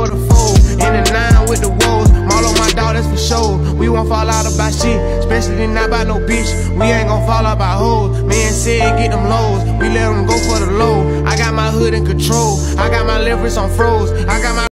for the fold. In the 9 with the woes, all on my dog, that's for sure. We won't fall out about shit, especially not by no bitch. We ain't gon' fall out by hoes. Man said get them lows, we let them go for the low. I got my hood in control, I got my left wrist on froze, I got my